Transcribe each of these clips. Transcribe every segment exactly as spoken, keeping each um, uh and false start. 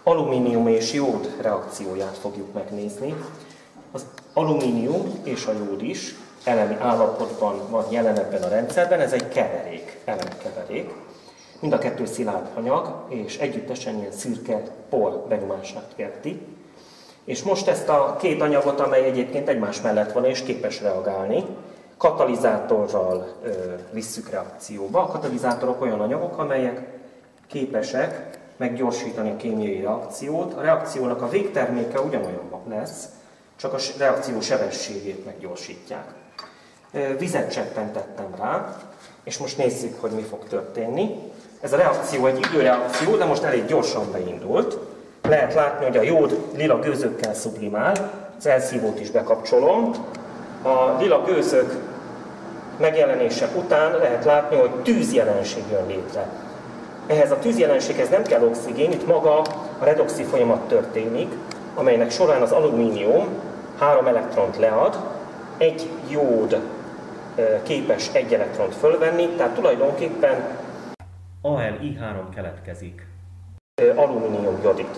alumínium és jód reakcióját fogjuk megnézni. Az alumínium és a jód is elemi állapotban van jelen ebben a rendszerben, ez egy keverék, elemkeverék. Mind a kettő szilárd anyag, és együttesen ilyen szürke por benyomását kelti. És most ezt a két anyagot, amely egyébként egymás mellett van és képes reagálni, katalizátorral ö, visszük reakcióba. A katalizátorok olyan anyagok, amelyek képesek meggyorsítani a kémiai reakciót. A reakciónak a végterméke ugyanolyan lesz, csak a reakció sebességét meggyorsítják. Vizet cseppentettem rá, és most nézzük, hogy mi fog történni. Ez a reakció egy időreakció, de most elég gyorsan beindult. Lehet látni, hogy a jód lila gőzökkel sublimál, az elszívót is bekapcsolom. A lila gőzök megjelenése után lehet látni, hogy tűzjelenség jön létre. Ehhez a tűzjelenséghez nem kell oxigén, itt maga a redoxi folyamat történik, amelynek során az alumínium három elektront lead, egy jód képes egy elektront fölvenni, tehát tulajdonképpen A L I három keletkezik. Alumínium jodid.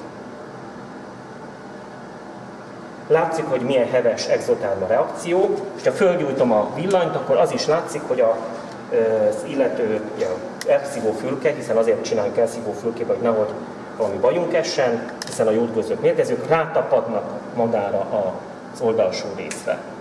Látszik, hogy milyen heves exotárma reakció, és ha fölgyújtom a villanyt, akkor az is látszik, hogy az illető ja, elszívó fülke, hiszen azért csináljuk elszívó fülkébe, hogy nehogy valami bajunk essen, hiszen a jódgőzök mérgezők rátapadnak magára az oldalsó részre.